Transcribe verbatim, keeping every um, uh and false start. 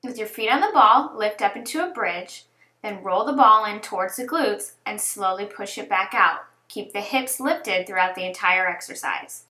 With your feet on the ball, lift up into a bridge, then roll the ball in towards the glutes and slowly push it back out. Keep the hips lifted throughout the entire exercise.